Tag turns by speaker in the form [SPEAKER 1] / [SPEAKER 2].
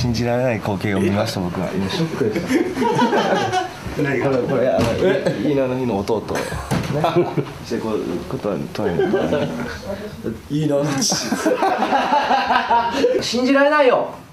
[SPEAKER 1] 信じられない光景を見ました僕は今ショックでした
[SPEAKER 2] 何が
[SPEAKER 1] これ飯野の日の弟ねしてこうことはとにかく飯野の父信じられないよ。